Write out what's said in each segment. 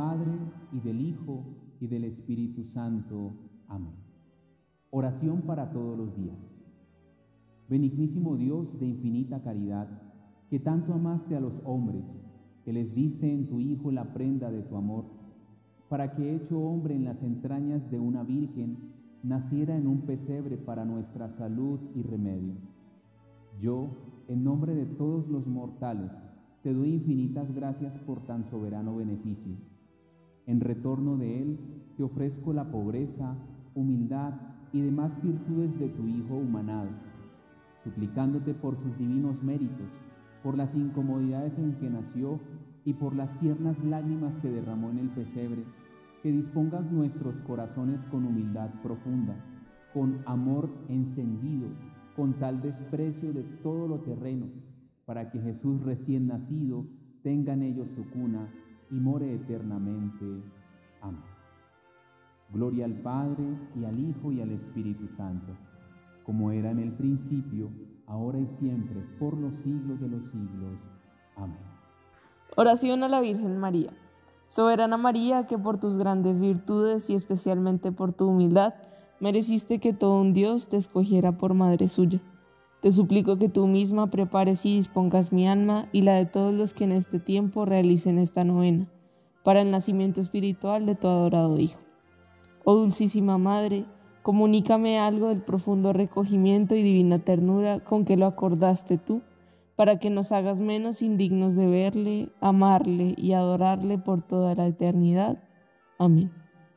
Padre, y del Hijo, y del Espíritu Santo. Amén. Oración para todos los días. Benignísimo Dios de infinita caridad, que tanto amaste a los hombres, que les diste en tu Hijo la prenda de tu amor, para que, hecho hombre en las entrañas de una virgen, naciera en un pesebre para nuestra salud y remedio. Yo, en nombre de todos los mortales, te doy infinitas gracias por tan soberano beneficio. En retorno de él, te ofrezco la pobreza, humildad y demás virtudes de tu Hijo humanado, suplicándote por sus divinos méritos, por las incomodidades en que nació y por las tiernas lágrimas que derramó en el pesebre, que dispongas nuestros corazones con humildad profunda, con amor encendido, con tal desprecio de todo lo terreno, para que Jesús recién nacido tenga en ellos su cuna y more eternamente. Amén. Gloria al Padre, y al Hijo, y al Espíritu Santo, como era en el principio, ahora y siempre, por los siglos de los siglos. Amén. Oración a la Virgen María. Soberana María, que por tus grandes virtudes y especialmente por tu humildad, mereciste que todo un Dios te escogiera por madre suya. Te suplico que tú misma prepares y dispongas mi alma y la de todos los que en este tiempo realicen esta novena, para el nacimiento espiritual de tu adorado Hijo. Oh Dulcísima Madre, comunícame algo del profundo recogimiento y divina ternura con que lo acordaste tú, para que nos hagas menos indignos de verle, amarle y adorarle por toda la eternidad. Amén.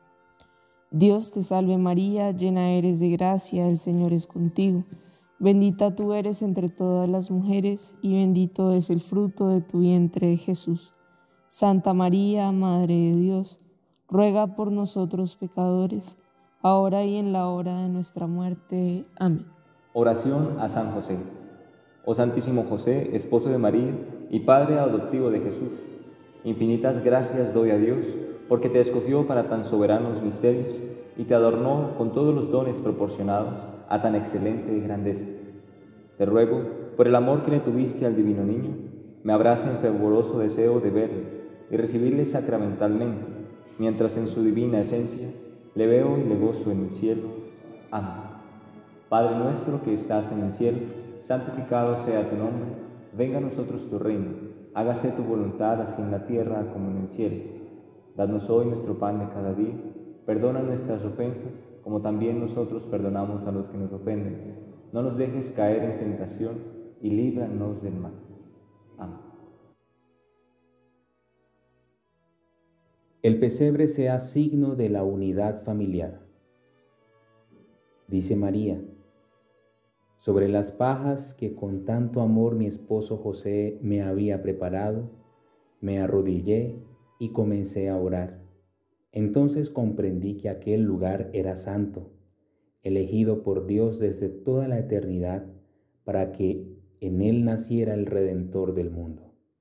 Dios te salve María, llena eres de gracia, el Señor es contigo. Bendita tú eres entre todas las mujeres, y bendito es el fruto de tu vientre, Jesús. Santa María, Madre de Dios, ruega por nosotros pecadores, ahora y en la hora de nuestra muerte. Amén. Oración a San José. Oh Santísimo José, esposo de María y Padre adoptivo de Jesús, infinitas gracias doy a Dios, porque te escogió para tan soberanos misterios y te adornó con todos los dones proporcionados a tan excelente grandeza. Te ruego, por el amor que le tuviste al divino niño, me abrace en fervoroso deseo de verle y recibirle sacramentalmente, mientras en su divina esencia le veo y le gozo en el cielo. Amén. Padre nuestro que estás en el cielo, santificado sea tu nombre, venga a nosotros tu reino, hágase tu voluntad así en la tierra como en el cielo. Danos hoy nuestro pan de cada día, perdona nuestras ofensas, como también nosotros perdonamos a los que nos ofenden. No nos dejes caer en tentación y líbranos del mal. Amén. El pesebre sea signo de la unidad familiar. Dice María: sobre las pajas que con tanto amor mi esposo José me había preparado, me arrodillé y comencé a orar. Entonces comprendí que aquel lugar era santo, elegido por Dios desde toda la eternidad para que en él naciera el Redentor del mundo.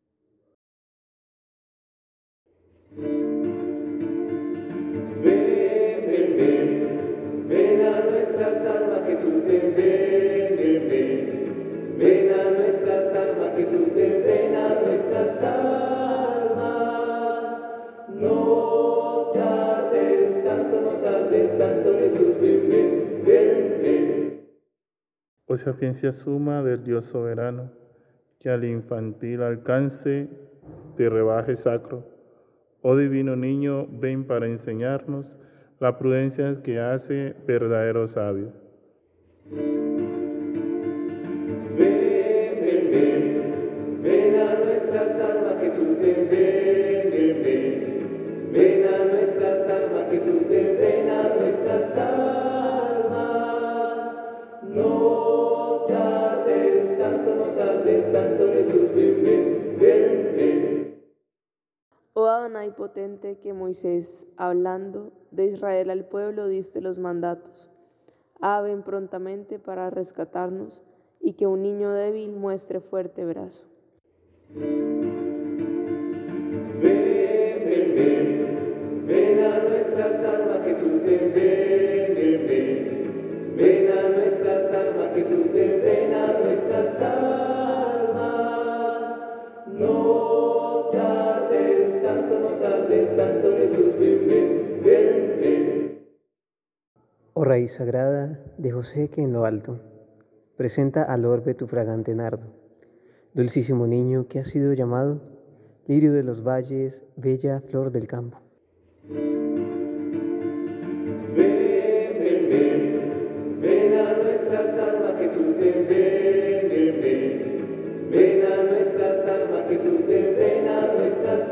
Ven a nuestras almas, Jesús, ven, ven, ven, ven. Ven a nuestras almas, Jesús, ven, ven a nuestras almas. No tardes tanto, Jesús, ven, ven, ven, ven. Oh sapiencia suma del Dios soberano, que al infantil alcance te rebaje sacro. Oh divino niño, ven para enseñarnos la prudencia que hace verdadero sabio. Ven a nuestras almas, Jesús, ven, ven, ven, ven. Ven a nuestras almas, Jesús, ven a nuestras almas. No tardes tanto, Jesús, ven, ven, ven, ven. Oh Adonai potente, que Moisés, hablando de Israel al pueblo, diste los mandatos. Ven prontamente para rescatarnos, y que un niño débil muestre fuerte brazo. Ven a nuestras almas, Jesús, ven, ven, ven, ven. Ven a nuestras almas, Jesús, ven a nuestras almas. No tardes tanto nos das tanto, Jesús, ven, ven, ven, ven. Oh raíz sagrada de José que en lo alto presenta al orbe tu fragante nardo, dulcísimo niño que has sido llamado lirio de los valles, bella flor del campo. Ven, ven, ven, ven a nuestras almas, Jesús, ven, ven, ven, ven. Ven a nuestras almas, Jesús, ven a nuestras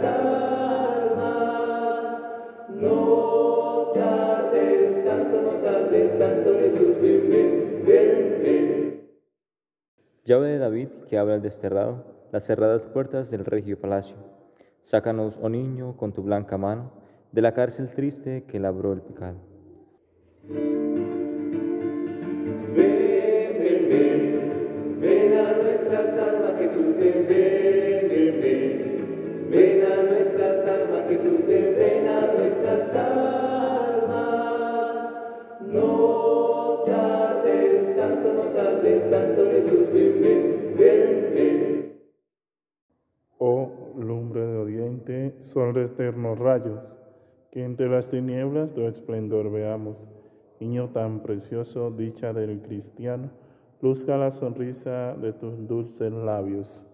almas. No tardes tanto, no tardes tanto, Jesús, ven, ven, ven, ven. Llave de David que abre al desterrado las cerradas puertas del regio palacio. Sácanos, oh niño, con tu blanca mano, de la cárcel triste que labró el pecado. Ven, ven, ven, ven a nuestras almas, Jesús, ven, ven, ven, ven. Ven a nuestras almas, Jesús, ven a nuestras almas. No tardes tanto, no tardes tanto, Jesús, ven, ven, ven, ven. Oh lumbre de oriente, sol de eternos rayos, que entre las tinieblas tu esplendor veamos. Niño tan precioso, dicha del cristiano, luzca la sonrisa de tus dulces labios.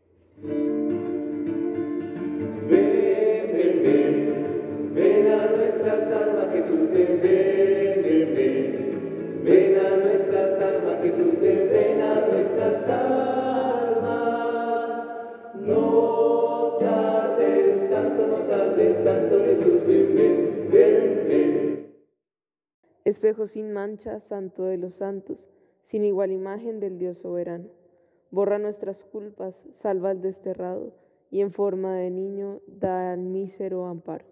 Ven, ven, ven, ven a nuestras almas, Jesús, ven, ven, ven, ven. Ven a nuestras almas, Jesús, ven a nuestras almas. No tardes tanto, no tardes tanto, Jesús, ven, ven, ven, ven. Espejo sin mancha, santo de los santos, sin igual imagen del Dios soberano. Borra nuestras culpas, salva al desterrado, y en forma de niño da al mísero amparo.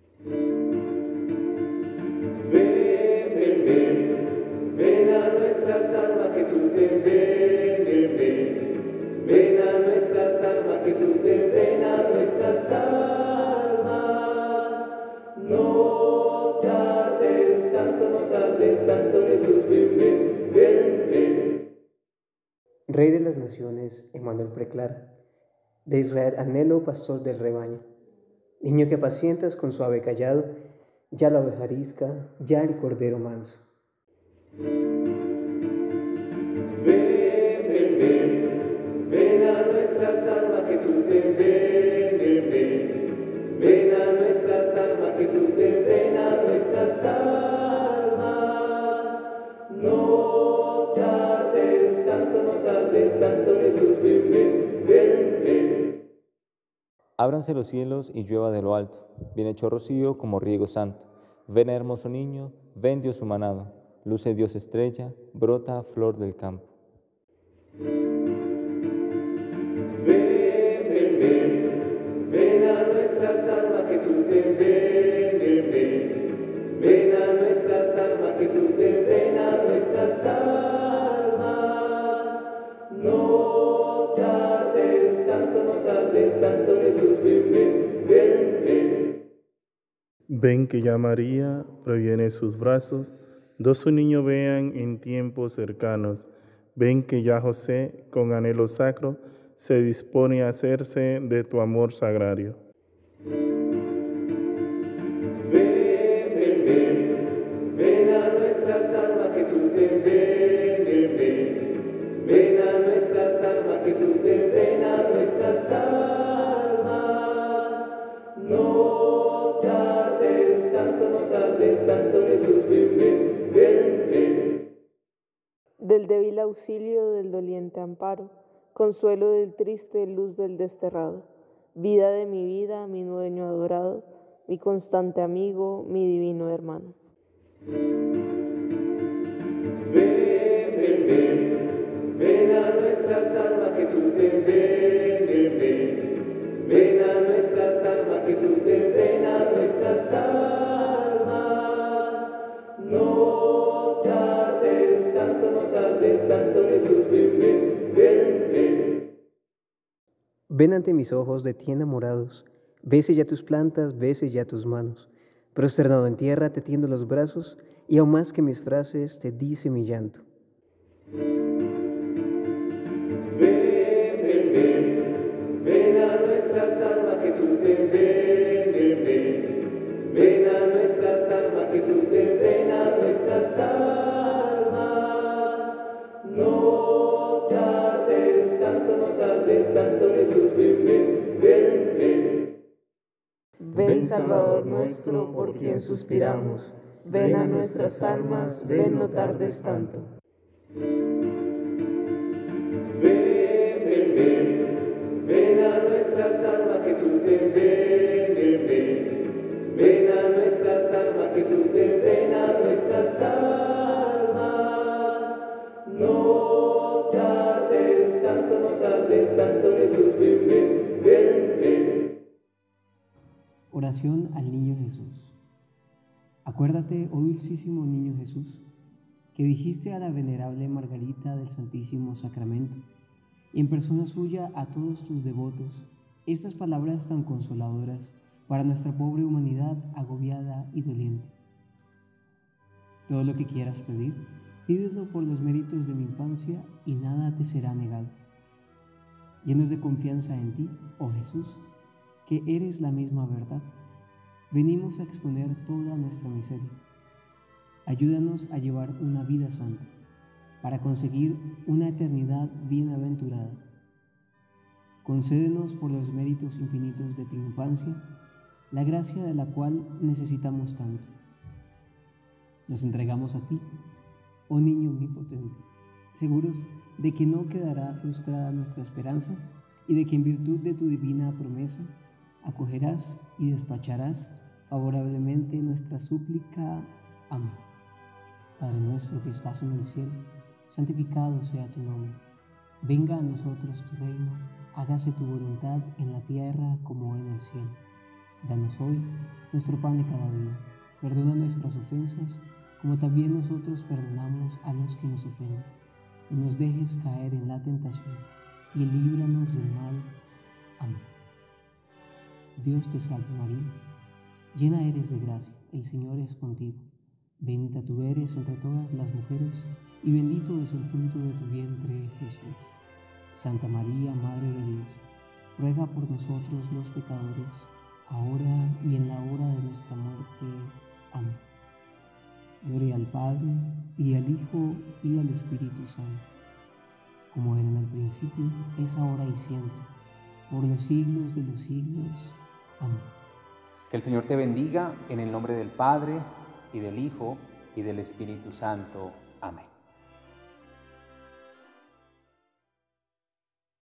Ven, ven, ven, ven a nuestras almas, Jesús, ven, ven, ven, ven. Ven a nuestras almas, Jesús, ven a nuestras almas. No tardes tanto, no tardes tanto, Jesús, ven, ven, ven, ven. Rey de las naciones, Emmanuel preclara, de Israel anhelo, pastor del rebaño. Niño que apacientas con suave callado, ya la oveja arisca, ya el cordero manso. Ven, ven, ven, ven a nuestras almas, Jesús, ven, ven, ven, ven. Ven a nuestras almas, Jesús, ven a nuestras almas. No tardes tanto, no tardes tanto, Jesús, ven, ven, ven, ven. Ábranse los cielos y llueva de lo alto, bien hecho rocío como riego santo. Ven, hermoso niño, ven Dios humanado, luce Dios estrella, brota flor del campo. Ven, ven, ven, ven a nuestras almas, Jesús, ven, ven, ven, ven. Ven a nuestras almas, Jesús, ven a nuestras almas. No tardes tanto, no tardes tanto, Jesús, ven, ven, ven, ven. Ven que ya María previene sus brazos, dos su niño vean en tiempos cercanos. Ven que ya José, con anhelo sacro, se dispone a hacerse de tu amor sagrario. Ven, ven, ven, ven a nuestras almas, Jesús, ven, ven, ven, ven. Ven a nuestras almas, Jesús, ven a nuestras almas. No tardes tanto, no tardes tanto, Jesús, ven, ven, ven, ven. Del débil auxilio, del doliente amparo, consuelo del triste, luz del desterrado, vida de mi vida, mi dueño adorado, mi constante amigo, mi divino hermano. Ven, ven, ven, ven a nuestras almas, Jesús, ven, ven, ven, ven. Ven a nuestras almas, Jesús, ven a nuestras almas. No tardes tanto, no tardes tanto, Jesús, ven, ven, ven, ven. Ven ante mis ojos de ti enamorados, bese ya tus plantas, bese ya tus manos. Prosternado en tierra te tiendo los brazos, y aún más que mis frases te dice mi llanto. Ven, ven, ven, ven a nuestras almas, Jesús, ven, ven. Salvador nuestro, por quien suspiramos, ven a nuestras almas, ven, no tardes tanto. Ven, ven, ven, ven a nuestras almas, Jesús, ven, ven, ven, ven. Ven a nuestras almas, Jesús, ven a nuestras almas. No tardes tanto, Jesús, ven, ven, ven, ven. Oración al Niño Jesús. Acuérdate, oh dulcísimo Niño Jesús, que dijiste a la venerable Margarita del Santísimo Sacramento, y en persona suya a todos tus devotos, estas palabras tan consoladoras para nuestra pobre humanidad agobiada y doliente. Todo lo que quieras pedir, pídelo por los méritos de mi infancia y nada te será negado. Llenos de confianza en ti, oh Jesús, que eres la misma verdad, venimos a exponer toda nuestra miseria. Ayúdanos a llevar una vida santa, para conseguir una eternidad bienaventurada. Concédenos por los méritos infinitos de tu infancia, la gracia de la cual necesitamos tanto. Nos entregamos a ti, oh Niño omnipotente, seguros de que no quedará frustrada nuestra esperanza y de que en virtud de tu divina promesa acogerás y despacharás favorablemente nuestra súplica. Amén. Padre nuestro que estás en el cielo, santificado sea tu nombre. Venga a nosotros tu reino, hágase tu voluntad en la tierra como en el cielo. Danos hoy nuestro pan de cada día. Perdona nuestras ofensas, como también nosotros perdonamos a los que nos ofenden. No nos dejes caer en la tentación, y líbranos del mal. Amén. Dios te salve María, llena eres de gracia, el Señor es contigo. Bendita tú eres entre todas las mujeres, y bendito es el fruto de tu vientre, Jesús. Santa María, Madre de Dios, ruega por nosotros los pecadores, ahora y en la hora de nuestra muerte. Amén. Gloria al Padre, y al Hijo, y al Espíritu Santo, como era en el principio, es ahora y siempre, por los siglos de los siglos. Amén. Que el Señor te bendiga en el nombre del Padre, y del Hijo, y del Espíritu Santo. Amén.